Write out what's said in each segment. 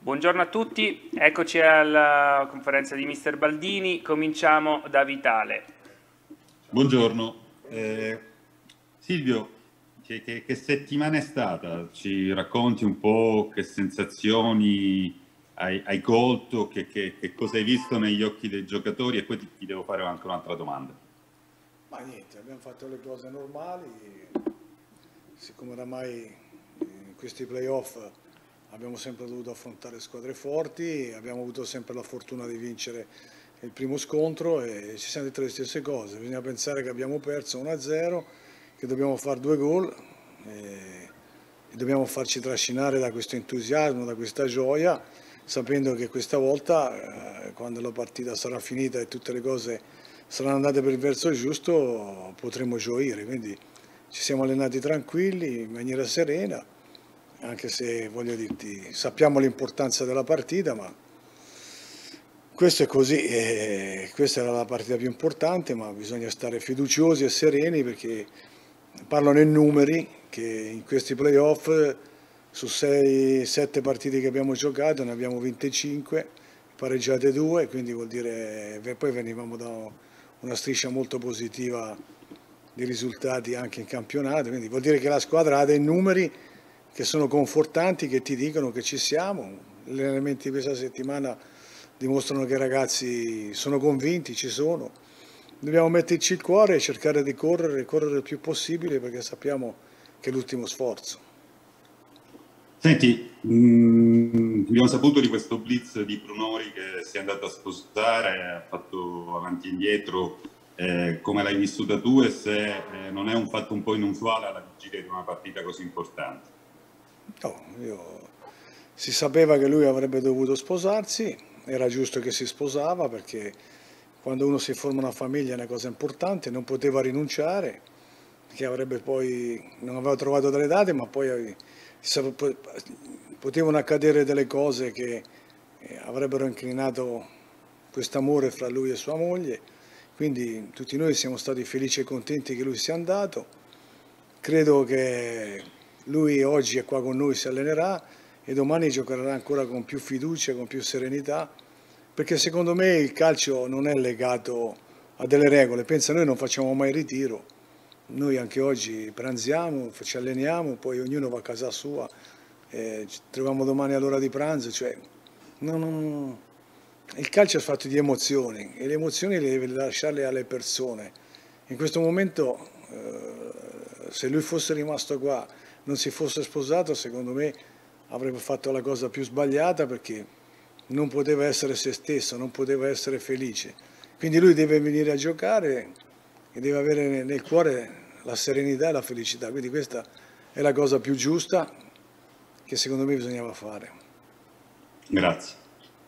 Buongiorno a tutti, eccoci alla conferenza di Mister Baldini, cominciamo da Vitale. Buongiorno, Silvio, che settimana è stata? Ci racconti un po' che sensazioni hai colto, che cosa hai visto negli occhi dei giocatori, e poi ti devo fare anche un'altra domanda. Ma niente, abbiamo fatto le cose normali, siccome oramai in questi playoff abbiamo sempre dovuto affrontare squadre forti, abbiamo avuto sempre la fortuna di vincere il primo scontro e ci siamo dette le stesse cose. Bisogna pensare che abbiamo perso 1-0, che dobbiamo fare 2 gol e dobbiamo farci trascinare da questo entusiasmo, da questa gioia, sapendo che questa volta, quando la partita sarà finita e tutte le cose saranno andate per il verso giusto, potremo gioire. Quindi ci siamo allenati tranquilli, in maniera serena, anche se, voglio dirti, sappiamo l'importanza della partita, ma questo è così, questa era la partita più importante, ma bisogna stare fiduciosi e sereni perché parlano i numeri che in questi playoff su 6-7 partite che abbiamo giocato ne abbiamo vinte 5, pareggiate 2, quindi vuol dire che poi venivamo da una striscia molto positiva di risultati anche in campionato, quindi vuol dire che la squadra ha dei numeri che sono confortanti, che ti dicono che ci siamo. Gli allenamenti di questa settimana dimostrano che i ragazzi sono convinti, ci sono. Dobbiamo metterci il cuore e cercare di correre il più possibile perché sappiamo che è l'ultimo sforzo. Senti, abbiamo saputo di questo blitz di Brunori che si è andato a sposare, ha fatto avanti e indietro, come l'hai vissuta tu e se non è un fatto un po' inusuale alla vigilia di una partita così importante? No, si sapeva che lui avrebbe dovuto sposarsi, era giusto che si sposava perché quando uno si forma una famiglia è una cosa importante, non poteva rinunciare, perché avrebbe poi, non aveva trovato delle date, ma poi potevano accadere delle cose che avrebbero inclinato quest'amore fra lui e sua moglie, quindi tutti noi siamo stati felici e contenti che lui sia andato. Credo che lui oggi è qua con noi, si allenerà e domani giocherà ancora con più fiducia, con più serenità, perché secondo me il calcio non è legato a delle regole. Pensa, noi non facciamo mai ritiro, noi anche oggi pranziamo, ci alleniamo, poi ognuno va a casa sua, ci troviamo domani all'ora di pranzo, cioè il calcio è fatto di emozioni e le emozioni le devi lasciarle alle persone. In questo momento, se lui fosse rimasto qua, non si fosse sposato, secondo me avrebbe fatto la cosa più sbagliata perché non poteva essere se stesso, non poteva essere felice. Quindi lui deve venire a giocare e deve avere nel cuore la serenità e la felicità. Quindi questa è la cosa più giusta che secondo me bisognava fare. Grazie.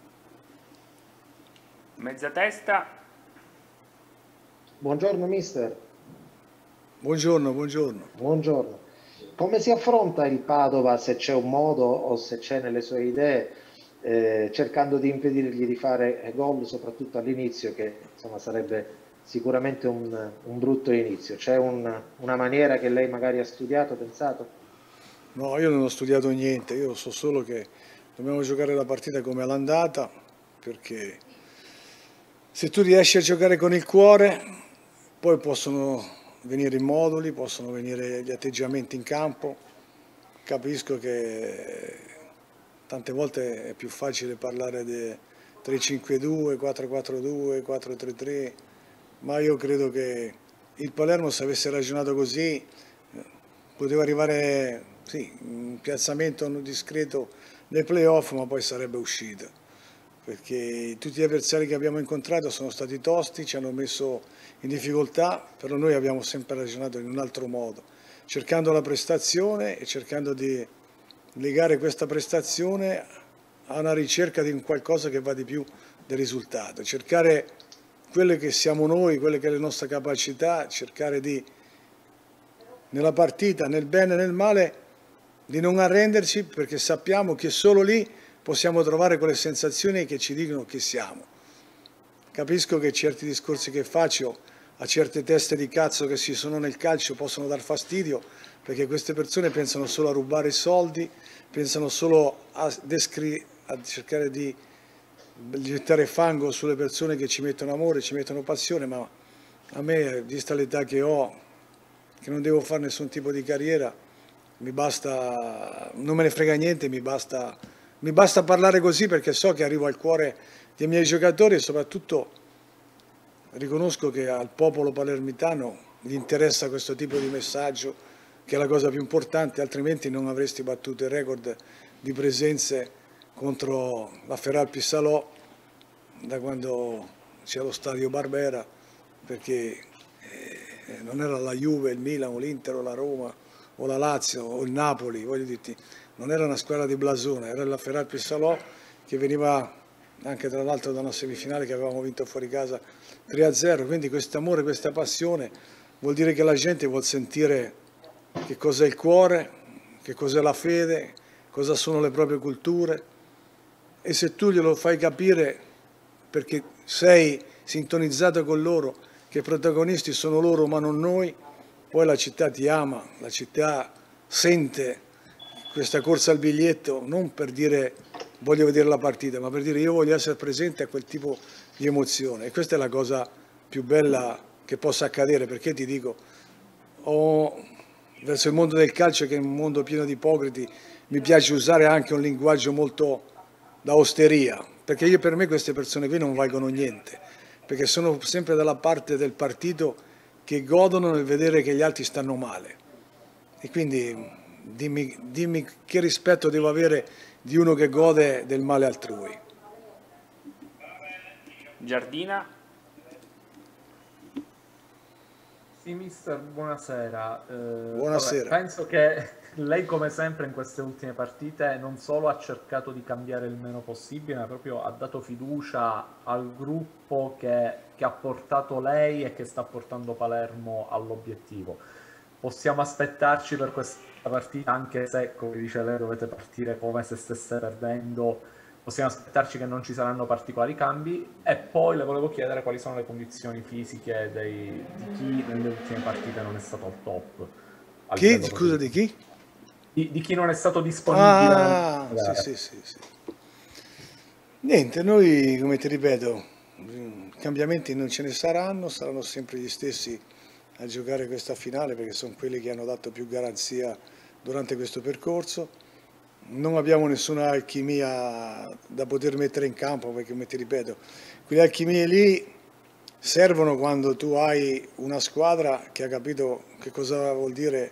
Mezzatesta. Buongiorno mister. Buongiorno, buongiorno. Buongiorno. Come si affronta il Padova, se c'è un modo o se c'è nelle sue idee, cercando di impedirgli di fare gol, soprattutto all'inizio, che insomma sarebbe sicuramente un brutto inizio? C'è una maniera che lei magari ha studiato, pensato? No, io non ho studiato niente, io so solo che dobbiamo giocare la partita come all'andata, perché se tu riesci a giocare con il cuore, poi possono venire i moduli, possono venire gli atteggiamenti in campo. Capisco che tante volte è più facile parlare di 3-5-2, 4-4-2, 4-3-3, ma io credo che il Palermo, se avesse ragionato così, poteva arrivare, sì, un piazzamento discreto nei playoff, ma poi sarebbe uscito. Perché tutti gli avversari che abbiamo incontrato sono stati tosti, ci hanno messo in difficoltà, però noi abbiamo sempre ragionato in un altro modo, cercando la prestazione e cercando di legare questa prestazione a una ricerca di un qualcosa che va di più del risultato, cercare quelle che siamo noi, quelle che è le nostre capacità, cercare di, nella partita, nel bene e nel male, di non arrenderci perché sappiamo che solo lì possiamo trovare quelle sensazioni che ci dicono chi siamo. Capisco che certi discorsi che faccio a certe teste di cazzo che ci sono nel calcio possono dar fastidio, perché queste persone pensano solo a rubare i soldi, pensano solo a a cercare di gettare fango sulle persone che ci mettono amore, ci mettono passione, ma a me, vista l'età che ho, che non devo fare nessun tipo di carriera, mi basta, non me ne frega niente, mi basta parlare così, perché so che arrivo al cuore dei miei giocatori e soprattutto riconosco che al popolo palermitano gli interessa questo tipo di messaggio, che è la cosa più importante, altrimenti non avresti battuto il record di presenze contro la Feralpi Salò da quando c'è lo stadio Barbera, perché non era la Juve, il Milan, o l'Inter, o la Roma, o la Lazio, o il Napoli, voglio dirti, non era una squadra di blasone, era la Feralpi Salò, che veniva anche tra l'altro da una semifinale che avevamo vinto fuori casa 3-0, quindi questo amore, questa passione vuol dire che la gente vuol sentire che cos'è il cuore, che cos'è la fede, cosa sono le proprie culture, e se tu glielo fai capire perché sei sintonizzato con loro, che i protagonisti sono loro ma non noi, poi la città ti ama, la città sente questa corsa al biglietto non per dire voglio vedere la partita, ma per dire io voglio essere presente a quel tipo di emozione, e questa è la cosa più bella che possa accadere, perché ti dico, verso il mondo del calcio, che è un mondo pieno di ipocriti, mi piace usare anche un linguaggio molto da osteria, perché per me queste persone qui non valgono niente, perché sono sempre dalla parte del partito che godono nel vedere che gli altri stanno male, e quindi dimmi che rispetto devo avere di uno che gode del male altrui. Giardina? Sì, mister, buonasera. Buonasera. Vabbè, penso che lei, come sempre in queste ultime partite, non solo ha cercato di cambiare il meno possibile, ma proprio ha dato fiducia al gruppo che ha portato lei e che sta portando Palermo all'obiettivo. Possiamo aspettarci per questa partita, anche se, come dice lei, dovete partire come se stesse perdendo, possiamo aspettarci che non ci saranno particolari cambi. E poi le volevo chiedere quali sono le condizioni fisiche di chi nelle ultime partite non è stato al top. Chi? Scusa, di chi? Di chi non è stato disponibile. Ah, sì. Niente, noi, come ti ripeto, cambiamenti non ce ne saranno sempre gli stessi a giocare questa finale, perché sono quelli che hanno dato più garanzia durante questo percorso. Non abbiamo nessuna alchimia da poter mettere in campo, perché, come ti ripeto, quelle alchimie lì servono quando tu hai una squadra che ha capito che cosa vuol dire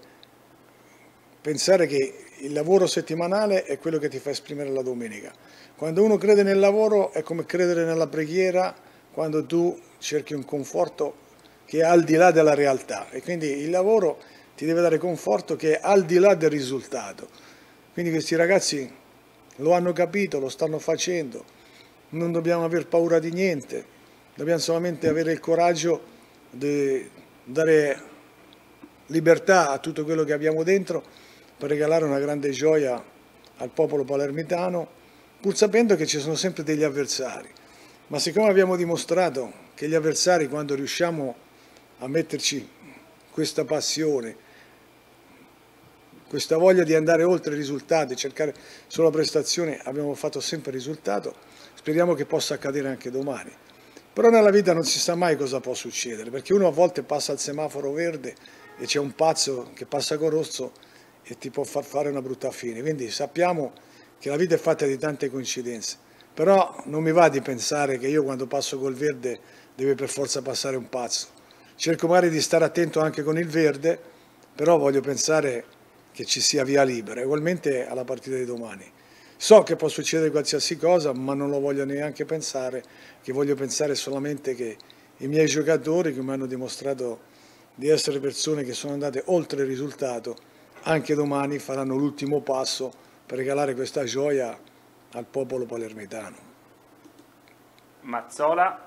pensare che il lavoro settimanale è quello che ti fa esprimere la domenica. Quando uno crede nel lavoro è come credere nella preghiera, quando tu cerchi un conforto che è al di là della realtà, e quindi il lavoro ti deve dare conforto che è al di là del risultato. Quindi questi ragazzi lo hanno capito, lo stanno facendo, non dobbiamo aver paura di niente, dobbiamo solamente avere il coraggio di dare libertà a tutto quello che abbiamo dentro per regalare una grande gioia al popolo palermitano, pur sapendo che ci sono sempre degli avversari. Ma siccome abbiamo dimostrato che gli avversari, quando riusciamo a metterci questa passione, questa voglia di andare oltre i risultati, cercare solo la prestazione, abbiamo fatto sempre risultato, speriamo che possa accadere anche domani. Però nella vita non si sa mai cosa può succedere, perché uno a volte passa al semaforo verde e c'è un pazzo che passa col rosso e ti può far fare una brutta fine. Quindi sappiamo che la vita è fatta di tante coincidenze, però non mi va di pensare che io quando passo col verde deve per forza passare un pazzo. Cerco magari di stare attento anche con il verde, però voglio pensare che ci sia via libera, ugualmente alla partita di domani. So che può succedere qualsiasi cosa, ma non lo voglio neanche pensare, che voglio pensare solamente che i miei giocatori, che mi hanno dimostrato di essere persone che sono andate oltre il risultato, anche domani faranno l'ultimo passo per regalare questa gioia al popolo palermitano. Mazzola?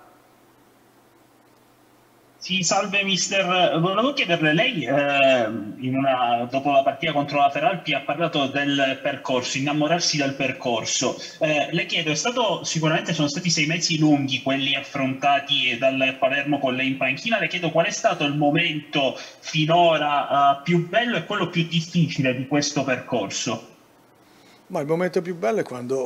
Sì, salve mister, volevo chiederle, lei dopo la partita contro la Feralpi ha parlato del percorso, innamorarsi del percorso. Le chiedo, sicuramente sono stati 6 mesi lunghi quelli affrontati dal Palermo con lei in panchina, le chiedo qual è stato il momento finora più bello e quello più difficile di questo percorso? Ma il momento più bello è quando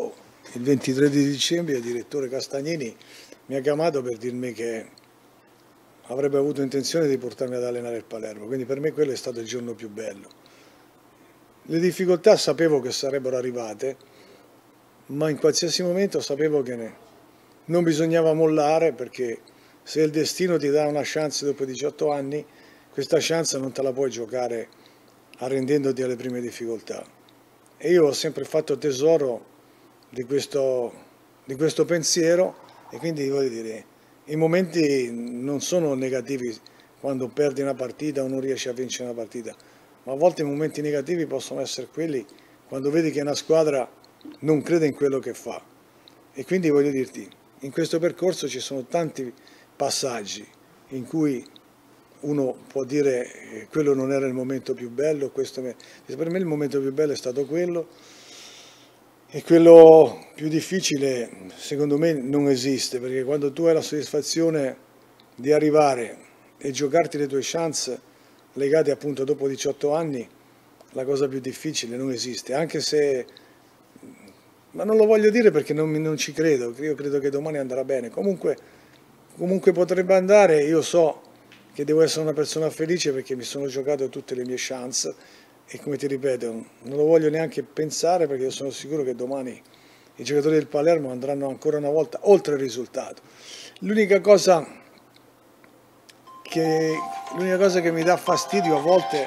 il 23 di dicembre il direttore Castagnini mi ha chiamato per dirmi che avrebbe avuto intenzione di portarmi ad allenare il Palermo, quindi per me quello è stato il giorno più bello. Le difficoltà sapevo che sarebbero arrivate, ma in qualsiasi momento sapevo che non bisognava mollare, perché se il destino ti dà una chance dopo 18 anni, questa chance non te la puoi giocare arrendendoti alle prime difficoltà. E io ho sempre fatto tesoro di questo pensiero, e quindi voglio dire, i momenti non sono negativi quando perdi una partita o non riesci a vincere una partita, ma a volte i momenti negativi possono essere quelli quando vedi che una squadra non crede in quello che fa. E quindi voglio dirti, in questo percorso ci sono tanti passaggi in cui uno può dire che quello non era il momento più bello, per me il momento più bello è stato quello, e quello più difficile secondo me non esiste, perché quando tu hai la soddisfazione di arrivare e giocarti le tue chance legate appunto dopo 18 anni, la cosa più difficile non esiste, anche se, ma non lo voglio dire perché non ci credo, io credo che domani andrà bene, comunque potrebbe andare. Io so che devo essere una persona felice perché mi sono giocato tutte le mie chance, e come ti ripeto, non lo voglio neanche pensare, perché io sono sicuro che domani i giocatori del Palermo andranno ancora una volta oltre il risultato. L'unica cosa che mi dà fastidio a volte,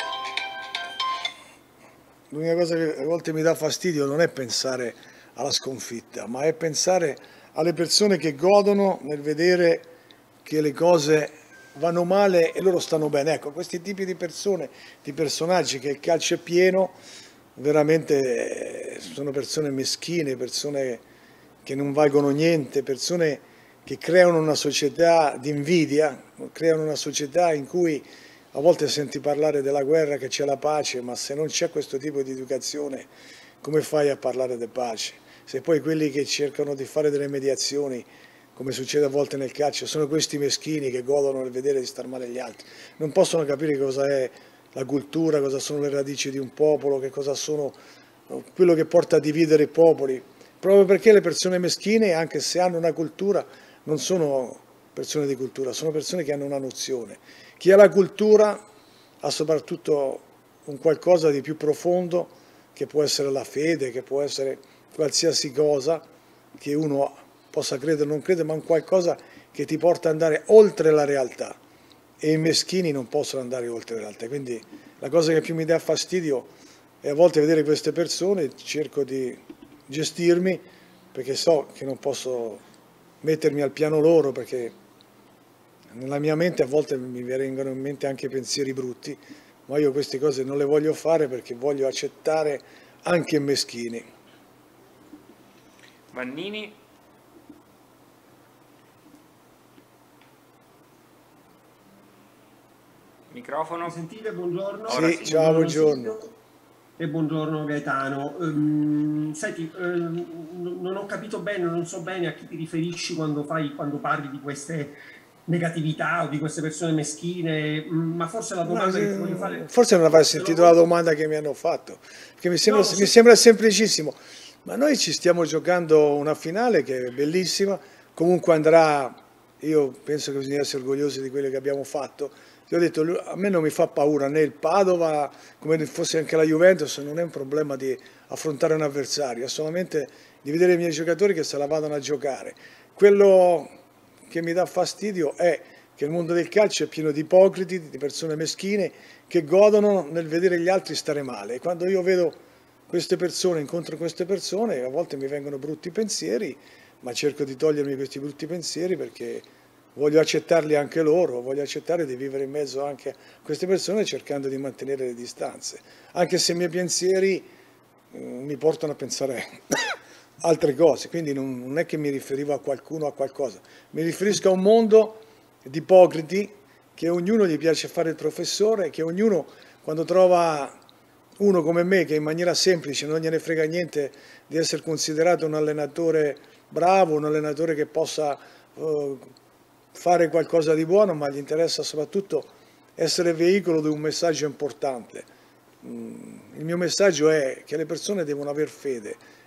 mi dà fastidio non è pensare alla sconfitta, ma è pensare alle persone che godono nel vedere che le cose vanno male e loro stanno bene. Ecco, questi tipi di persone, di personaggi che il calcio è pieno, veramente sono persone meschine, persone che non valgono niente, persone che creano una società di invidia, creano una società in cui a volte senti parlare della guerra, che c'è la pace, ma se non c'è questo tipo di educazione, come fai a parlare di pace? Se poi quelli che cercano di fare delle mediazioni, come succede a volte nel calcio, sono questi meschini che godono nel vedere di star male gli altri, non possono capire cosa è la cultura, cosa sono le radici di un popolo, che cosa sono quello che porta a dividere i popoli, proprio perché le persone meschine, anche se hanno una cultura, non sono persone di cultura, sono persone che hanno una nozione. Chi ha la cultura ha soprattutto un qualcosa di più profondo, che può essere la fede, che può essere qualsiasi cosa che uno possa credere o non credere, ma un qualcosa che ti porta ad andare oltre la realtà, e i meschini non possono andare oltre la realtà. Quindi la cosa che più mi dà fastidio è a volte vedere queste persone, cerco di gestirmi perché so che non posso mettermi al piano loro, perché nella mia mente a volte mi vengono in mente anche pensieri brutti, ma io queste cose non le voglio fare perché voglio accettare anche i meschini. Vannini. Microfono. Mi sentite? Buongiorno. Sì, ciao, buongiorno. E buongiorno Gaetano. Senti, non ho capito bene, non so bene a chi ti riferisci quando parli di queste negatività o di queste persone meschine, ma forse la domanda che ti voglio fare... Forse non avrei sentito la domanda che mi hanno fatto, perché mi sembra semplicissimo. Ma noi ci stiamo giocando una finale che è bellissima, comunque andrà, io penso che bisogna essere orgogliosi di quello che abbiamo fatto. Ti ho detto, a me non mi fa paura né il Padova, come fosse anche la Juventus, non è un problema di affrontare un avversario, è solamente di vedere i miei giocatori che se la vadano a giocare. Quello che mi dà fastidio è che il mondo del calcio è pieno di ipocriti, di persone meschine che godono nel vedere gli altri stare male. E quando io vedo queste persone, incontro queste persone, a volte mi vengono brutti pensieri, ma cerco di togliermi questi brutti pensieri perché voglio accettarli anche loro, voglio accettare di vivere in mezzo anche a queste persone cercando di mantenere le distanze, anche se i miei pensieri mi portano a pensare altre cose, quindi non è che mi riferivo a qualcuno o a qualcosa, mi riferisco a un mondo di ipocriti che ognuno gli piace fare il professore, che ognuno quando trova uno come me che in maniera semplice non gliene frega niente di essere considerato un allenatore bravo, un allenatore che possa fare qualcosa di buono, ma gli interessa soprattutto essere veicolo di un messaggio importante. Il mio messaggio è che le persone devono aver fede,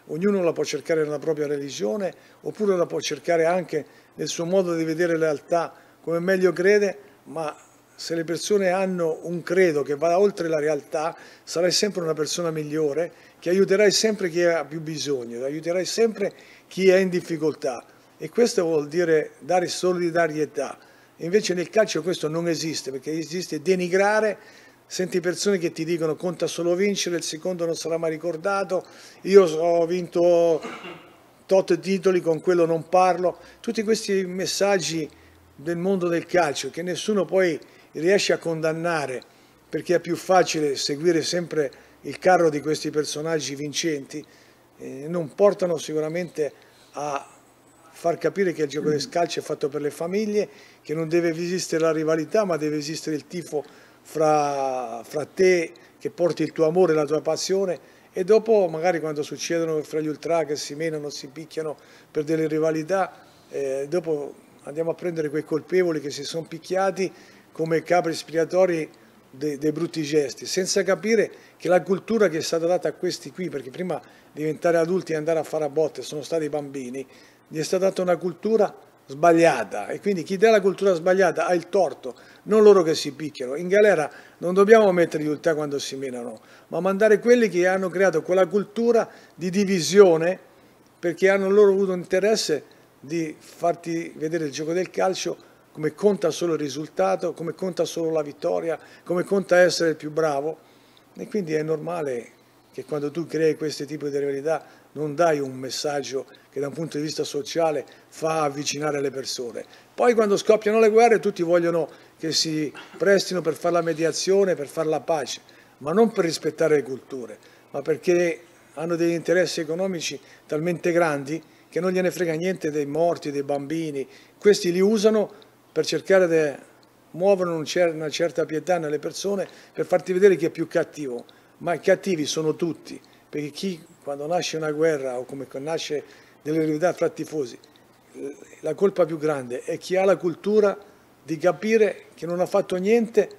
ognuno la può cercare nella propria religione, oppure la può cercare anche nel suo modo di vedere la realtà come meglio crede, ma se le persone hanno un credo che va oltre la realtà, sarai sempre una persona migliore, che aiuterai sempre chi ha più bisogno, aiuterai sempre chi è in difficoltà, e questo vuol dire dare solidarietà. Invece nel calcio questo non esiste, perché esiste denigrare. Senti persone che ti dicono conta solo vincere, il secondo non sarà mai ricordato, io ho vinto tot titoli, con quello non parlo. Tutti questi messaggi del mondo del calcio che nessuno poi riesce a condannare, perché è più facile seguire sempre il carro di questi personaggi vincenti, non portano sicuramente a far capire che il gioco del calcio è fatto per le famiglie, che non deve esistere la rivalità, ma deve esistere il tifo fra te, che porti il tuo amore, la tua passione, e dopo magari quando succedono fra gli ultra che si menano, si picchiano per delle rivalità, dopo andiamo a prendere quei colpevoli che si sono picchiati come capri espiatori dei brutti gesti, senza capire che la cultura che è stata data a questi qui, perché prima diventare adulti e andare a fare a botte sono stati bambini, gli è stata data una cultura sbagliata, e quindi chi dà la cultura sbagliata ha il torto, non loro che si picchiano. In galera non dobbiamo mettere gli ultra quando si menano, ma mandare quelli che hanno creato quella cultura di divisione, perché hanno loro avuto interesse di farti vedere il gioco del calcio come conta solo il risultato, come conta solo la vittoria, come conta essere il più bravo. E quindi è normale che quando tu crei questi tipi di rivalità non dai un messaggio che da un punto di vista sociale fa avvicinare le persone. Poi quando scoppiano le guerre tutti vogliono che si prestino per fare la mediazione, per fare la pace, ma non per rispettare le culture, ma perché hanno degli interessi economici talmente grandi che non gliene frega niente dei morti, dei bambini. Questi li usano per cercare di muovere una certa pietà nelle persone, per farti vedere chi è più cattivo, ma i cattivi sono tutti, perché chi quando nasce una guerra o come nasce delle rivalità fra tifosi, la colpa più grande è chi ha la cultura di capire che non ha fatto niente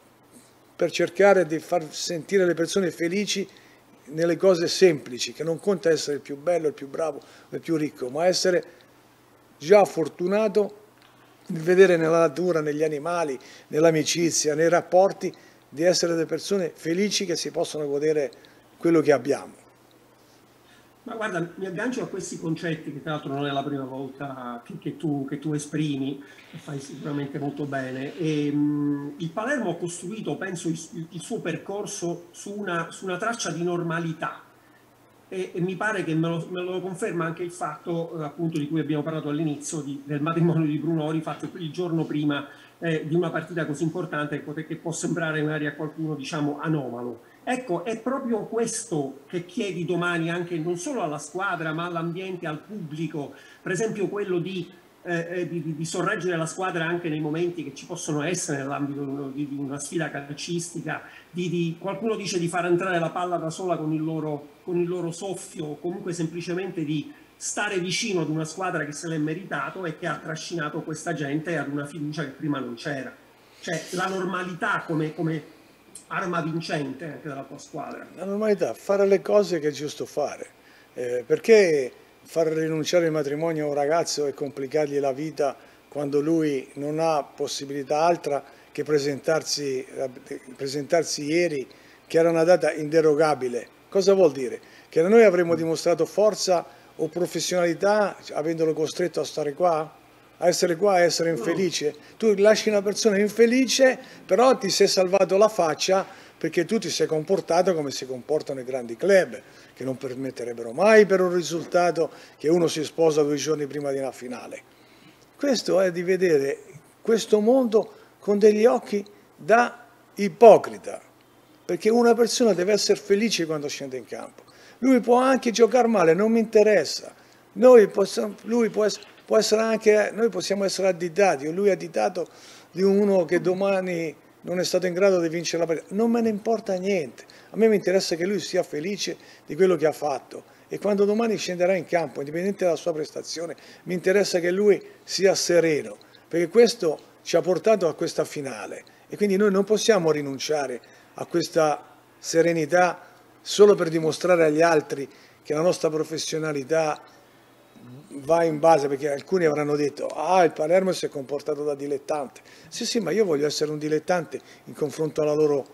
per cercare di far sentire le persone felici nelle cose semplici, che non conta essere il più bello, il più bravo, il più ricco, ma essere già fortunato di vedere nella natura, negli animali, nell'amicizia, nei rapporti, di essere delle persone felici che si possono godere quello che abbiamo. Ma guarda, mi aggancio a questi concetti, che tra l'altro non è la prima volta che tu esprimi, e fai sicuramente molto bene. Il Palermo ha costruito, penso, il suo percorso su una traccia di normalità, e mi pare che me lo conferma anche il fatto, appunto, di cui abbiamo parlato all'inizio, del matrimonio di Brunori fatto il giorno prima di una partita così importante, che può sembrare magari a qualcuno, diciamo, anomalo. Ecco, è proprio questo che chiedi domani anche non solo alla squadra, ma all'ambiente, al pubblico, per esempio quello di sorreggere la squadra anche nei momenti che ci possono essere nell'ambito di una sfida calcistica, qualcuno dice di far entrare la palla da sola con il loro soffio, o comunque semplicemente di stare vicino ad una squadra che se l'è meritato e che ha trascinato questa gente ad una fiducia che prima non c'era. Cioè la normalità come arma vincente anche della tua squadra. La normalità, fare le cose che è giusto fare, perché far rinunciare il matrimonio a un ragazzo e complicargli la vita quando lui non ha possibilità altra che presentarsi ieri, che era una data inderogabile. Cosa vuol dire? Che noi avremmo dimostrato forza o professionalità avendolo costretto a stare qua? A essere qua, a essere infelice? Tu lasci una persona infelice, però ti sei salvato la faccia perché tu ti sei comportato come si comportano i grandi club, che non permetterebbero mai per un risultato che uno si sposa 2 giorni prima di una finale. Questo è di vedere questo mondo con degli occhi da ipocrita, perché una persona deve essere felice quando scende in campo. Lui può anche giocare male, non mi interessa. Noi possiamo essere additati, o lui è additato di uno che domani non è stato in grado di vincere la partita. Non me ne importa niente. A me mi interessa che lui sia felice di quello che ha fatto, e quando domani scenderà in campo, indipendente dalla sua prestazione, mi interessa che lui sia sereno, perché questo ci ha portato a questa finale, e quindi noi non possiamo rinunciare a questa serenità solo per dimostrare agli altri che la nostra professionalità va in base, perché alcuni avranno detto il Palermo si è comportato da dilettante. Sì, ma io voglio essere un dilettante in confronto alla loro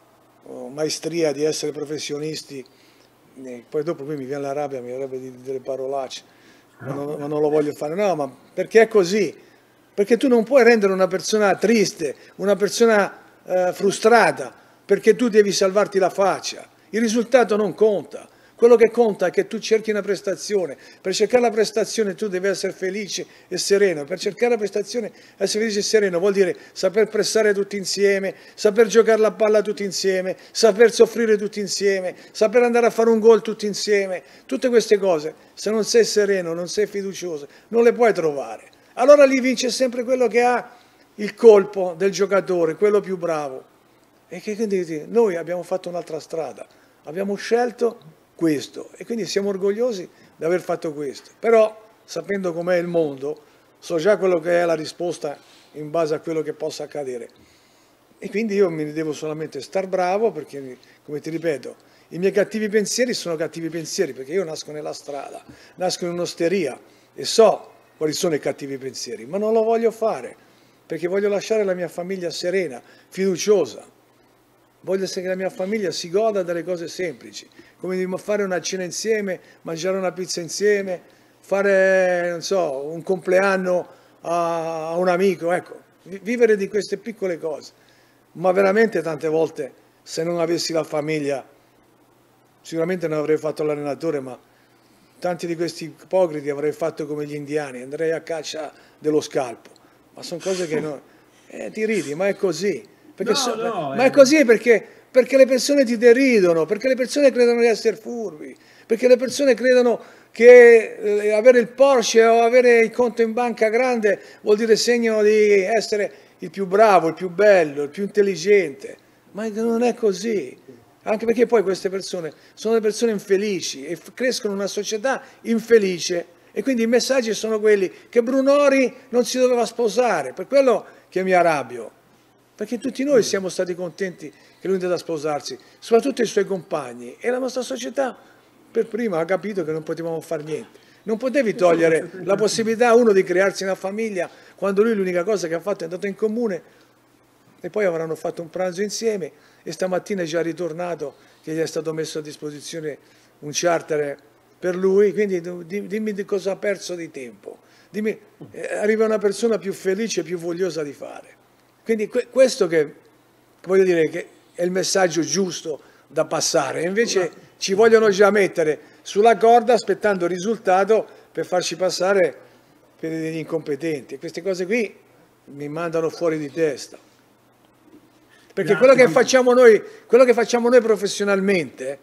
maestria di essere professionisti. Poi dopo qui mi viene la rabbia, mi avrebbe di delle parolacce, ma non lo voglio fare. No, ma perché è così? Perché tu non puoi rendere una persona triste, una persona frustrata, perché tu devi salvarti la faccia. Il risultato non conta. Quello che conta è che tu cerchi una prestazione. Per cercare la prestazione tu devi essere felice e sereno. Per cercare la prestazione, essere felice e sereno vuol dire saper pressare tutti insieme, saper giocare la palla tutti insieme, saper soffrire tutti insieme, saper andare a fare un gol tutti insieme. Tutte queste cose, se non sei sereno, non sei fiducioso, non le puoi trovare. Allora lì vince sempre quello che ha il colpo del giocatore, quello più bravo. E che quindi noi abbiamo fatto un'altra strada, abbiamo scelto questo e quindi siamo orgogliosi di aver fatto questo, però sapendo com'è il mondo so già quello che è la risposta in base a quello che possa accadere e quindi io mi devo solamente star bravo, perché come ti ripeto i miei cattivi pensieri sono cattivi pensieri, perché io nasco nella strada, nasco in un'osteria e so quali sono i cattivi pensieri, ma non lo voglio fare perché voglio lasciare la mia famiglia serena, fiduciosa. Voglio che la mia famiglia si goda delle cose semplici, come di fare una cena insieme, mangiare una pizza insieme, fare, non so, un compleanno a un amico, ecco, vivere di queste piccole cose. Ma veramente tante volte, se non avessi la famiglia, sicuramente non avrei fatto l'allenatore, ma tanti di questi ipocriti avrei fatto come gli indiani, andrei a caccia dello scalpo. Ma sono cose che non... ti ridi, ma è così. Perché ma è così perché le persone ti deridono, perché le persone credono di essere furbi, perché le persone credono che avere il Porsche o avere il conto in banca grande vuol dire segno di essere il più bravo, il più bello, il più intelligente. Ma non è così. Anche perché poi queste persone sono delle persone infelici e crescono in una società infelice. E quindi i messaggi sono quelli che Brunori non si doveva sposare, per quello che mi arrabbio. Perché tutti noi siamo stati contenti che lui è andato a sposarsi, soprattutto i suoi compagni. E la nostra società per prima ha capito che non potevamo fare niente. Non potevi togliere la possibilità a uno di crearsi una famiglia quando lui l'unica cosa che ha fatto è andato in comune e poi avranno fatto un pranzo insieme e stamattina è già ritornato che gli è stato messo a disposizione un charter per lui. Quindi dimmi di cosa ha perso di tempo. Dimmi, arriva una persona più felice e più vogliosa di fare. Quindi questo che voglio dire che è il messaggio giusto da passare, e invece ci vogliono già mettere sulla corda aspettando il risultato per farci passare per degli incompetenti. Queste cose qui mi mandano fuori di testa. Perché quello che facciamo noi professionalmente,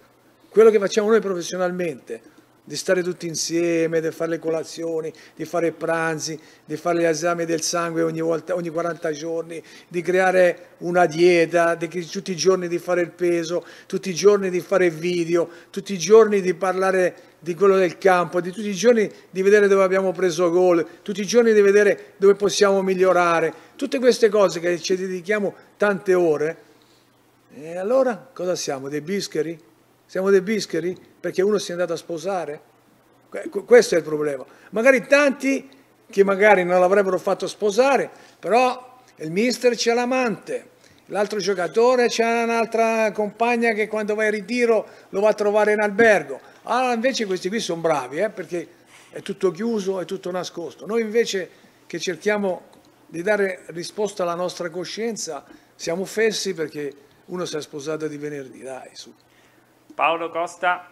di stare tutti insieme, di fare le colazioni, di fare i pranzi, di fare gli esami del sangue ogni 40 giorni, di creare una dieta, tutti i giorni di fare il peso, tutti i giorni di fare video, tutti i giorni di parlare di quello del campo, di tutti i giorni di vedere dove abbiamo preso gol, tutti i giorni di vedere dove possiamo migliorare, tutte queste cose che ci dedichiamo tante ore. E allora cosa siamo? Dei bischeri? Siamo dei bischeri perché uno si è andato a sposare? Questo è il problema. Magari tanti che magari non l'avrebbero fatto sposare, però il mister c'ha l'amante, l'altro giocatore c'ha un'altra compagna che quando va in ritiro lo va a trovare in albergo. Allora invece questi qui sono bravi, perché è tutto chiuso, è tutto nascosto. Noi invece che cerchiamo di dare risposta alla nostra coscienza siamo fessi perché uno si è sposato di venerdì, dai, su. Paolo Costa.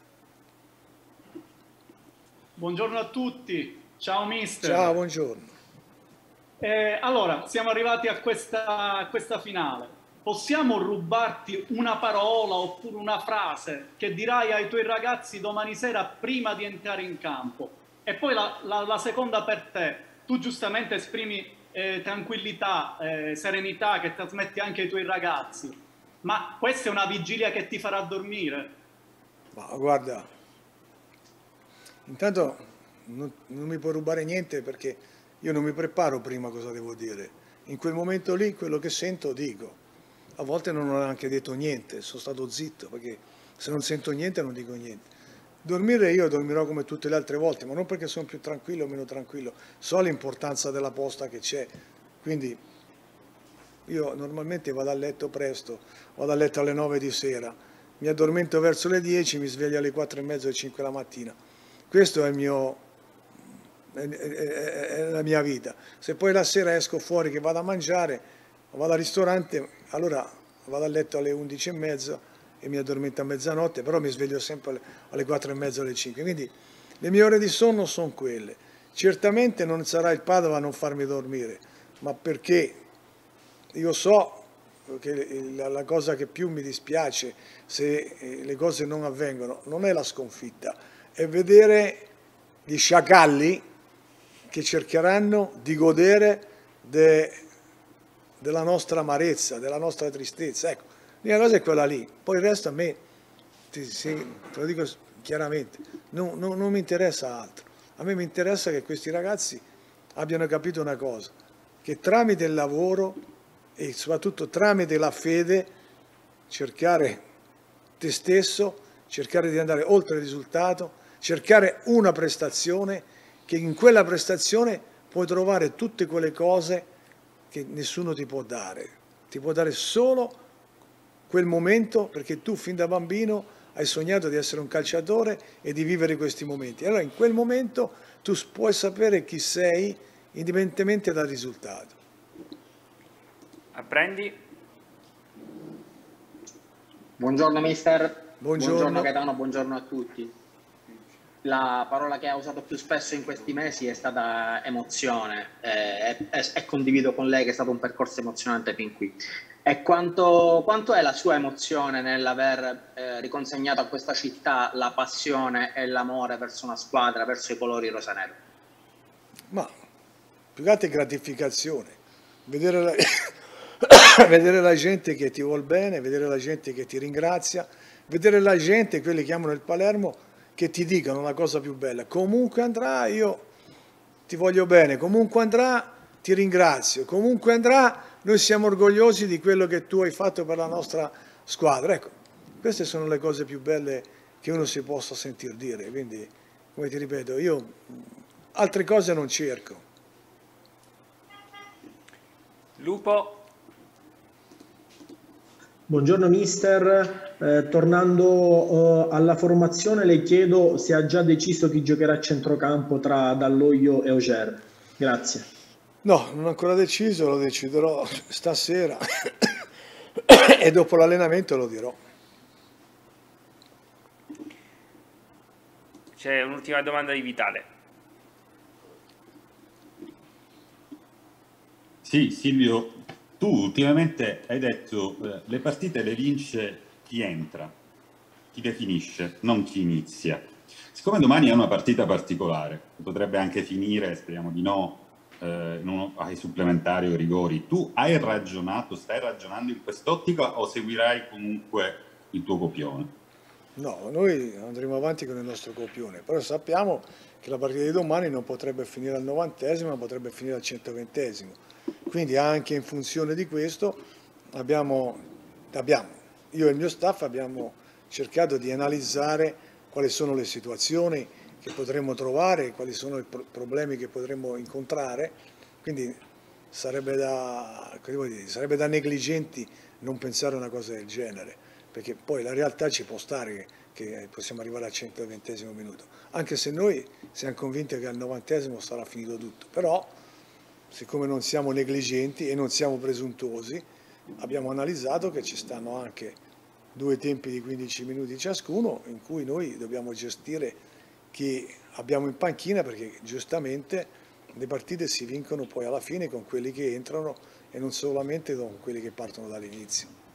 Buongiorno a tutti, ciao mister. Ciao, buongiorno. Allora, siamo arrivati a questa finale. Possiamo rubarti una parola oppure una frase che dirai ai tuoi ragazzi domani sera prima di entrare in campo? E poi la seconda per te. Tu giustamente esprimi tranquillità, serenità che trasmetti anche ai tuoi ragazzi. Ma questa è una vigilia che ti farà dormire? Ma guarda, intanto non mi puoi rubare niente perché io non mi preparo prima cosa devo dire. In quel momento lì quello che sento dico. A volte non ho neanche detto niente, sono stato zitto perché se non sento niente non dico niente. Dormire io dormirò come tutte le altre volte, ma non perché sono più tranquillo o meno tranquillo, so l'importanza della posta che c'è, quindi io normalmente vado a letto presto, vado a letto alle 9 di sera, mi addormento verso le 10, mi sveglio alle 4 e mezzo, alle 5 la mattina. Questo è è la mia vita. Se poi la sera esco fuori che vado a mangiare, vado al ristorante, allora vado a letto alle 11 e mezza e mi addormento a mezzanotte, però mi sveglio sempre alle 4 e mezza, alle 5. Quindi le mie ore di sonno sono quelle. Certamente non sarà il Padova a non farmi dormire, ma perché io so che la cosa che più mi dispiace se le cose non avvengono non è la sconfitta, è vedere gli sciacalli che cercheranno di godere della nostra amarezza, della nostra tristezza. Ecco, l'unica cosa è quella lì, poi il resto a me, te lo dico chiaramente, non mi interessa altro. A me mi interessa che questi ragazzi abbiano capito una cosa, che tramite il lavoro e soprattutto tramite la fede cercare te stesso, cercare di andare oltre il risultato, cercare una prestazione, che in quella prestazione puoi trovare tutte quelle cose che nessuno ti può dare solo quel momento, perché tu fin da bambino hai sognato di essere un calciatore e di vivere questi momenti. Allora in quel momento tu puoi sapere chi sei indipendentemente dal risultato. Apprendi. Buongiorno mister. Buongiorno Gaetano, buongiorno a tutti. La parola che ha usato più spesso in questi mesi è stata emozione e condivido con lei che è stato un percorso emozionante fin qui. E quanto è la sua emozione nell'aver riconsegnato a questa città la passione e l'amore verso una squadra, verso i colori rosanero? Ma più che altro è gratificazione, vedere la gente che ti vuol bene, vedere la gente che ti ringrazia, vedere la gente, quelli che amano il Palermo, che ti dicono la cosa più bella: comunque andrà io ti voglio bene, comunque andrà ti ringrazio, comunque andrà noi siamo orgogliosi di quello che tu hai fatto per la nostra squadra. Ecco, queste sono le cose più belle che uno si possa sentir dire, quindi come ti ripeto, io altre cose non cerco. Lupo. Buongiorno mister, tornando alla formazione le chiedo se ha già deciso chi giocherà a centrocampo tra Dall'Oglio e Auger. Grazie. No, non ho ancora deciso, lo deciderò stasera e dopo l'allenamento lo dirò. C'è un'ultima domanda di Vitale. Sì, Silvio, tu ultimamente hai detto le partite le vince chi entra, chi definisce, non chi inizia. Siccome domani è una partita particolare, potrebbe anche finire, speriamo di no, ai supplementari o rigori, tu hai ragionato, stai ragionando in quest'ottica o seguirai comunque il tuo copione? No, noi andremo avanti con il nostro copione, però sappiamo che la partita di domani non potrebbe finire al 90°, ma potrebbe finire al 120°. Quindi anche in funzione di questo io e il mio staff abbiamo cercato di analizzare quali sono le situazioni che potremmo trovare, quali sono i problemi che potremmo incontrare, quindi sarebbe da negligenti non pensare a una cosa del genere, perché poi la realtà ci può stare che possiamo arrivare al 120° minuto, anche se noi siamo convinti che al 90° sarà finito tutto, però siccome non siamo negligenti e non siamo presuntuosi, abbiamo analizzato che ci stanno anche 2 tempi di 15 minuti ciascuno in cui noi dobbiamo gestire chi abbiamo in panchina, perché giustamente le partite si vincono poi alla fine con quelli che entrano e non solamente con quelli che partono dall'inizio.